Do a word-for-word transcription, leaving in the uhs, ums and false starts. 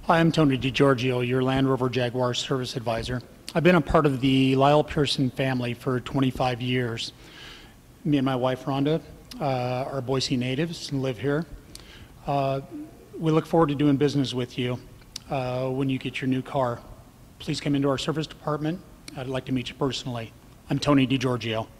Hi, I'm Tony DeGiorgio, your Land Rover Jaguar service advisor. I've been a part of the Lyle Pearson family for twenty-five years. Me and my wife, Rhonda, uh, are Boise natives and live here. Uh, we look forward to doing business with you uh, when you get your new car. Please come into our service department. I'd like to meet you personally. I'm Tony DeGiorgio.